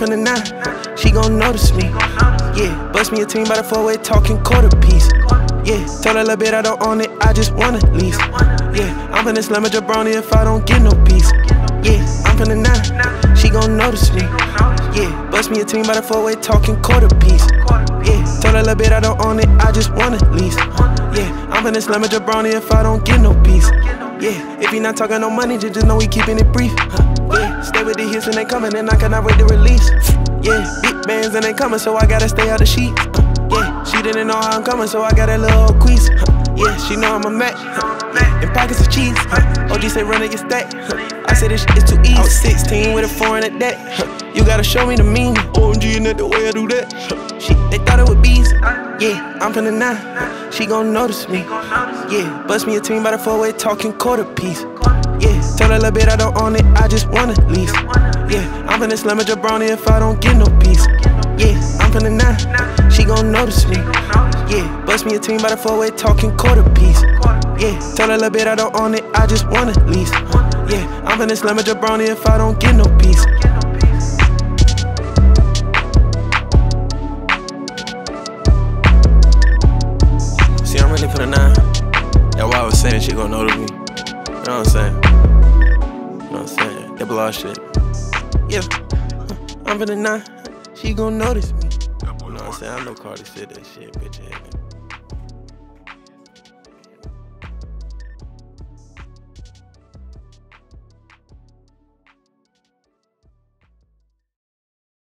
from the 9, she gon' notice me. Yeah, bust me a team by the 4-way talking quarter piece. Yeah, tell her a little bit I don't own it, I just want at least. Yeah, I'm finna slam a jabroni if I don't get no peace. Yeah, I'm from the 9, she gon' notice me. Yeah, bust me a team by the 4-way talking quarter piece. Yeah, tell her a little bit I don't own it, I just want at least. Yeah, I'm finna slam a jabroni if I don't get no peace. Yeah, if he not talking no money, just know we keeping it brief. Yeah, stay with the hits and they coming and I cannot wait to release. Yeah, big bands and they coming, so I gotta stay out the sheets. Yeah, she didn't know how I'm coming, so I got a little old queeze. Yeah, she know I'm a Mac. In pockets of cheese. OG say run it, get stacked. I said this shit is too easy. I was 16 with a foreign at that. You gotta show me the meaning. OMG and that the way I do that. Shit, they thought it was bees. Yeah, I'm from the 9, she gon' notice me. Yeah, bust me a team by the 4-way talking quarter piece. Yeah, tell her a little bit I don't own it, I just want at least. Yeah, I'm finna slam a jabroni if I don't get no peace. Yeah, I'm from the 9, she gon' notice me. Yeah, bust me a team by the 4-way talking quarter piece. Yeah, tell her a little bit I don't own it, I just want at least. Yeah, I'm finna slam a jabroni if I don't get no peace. See, I'm really for the 9. That's why I was saying she gon' notice me. You know what I'm saying? You know what I'm saying? That blow shit. Yeah, I'm for the 9, she gon' notice me. You know what I'm saying? I know Cardi said that shit, bitch.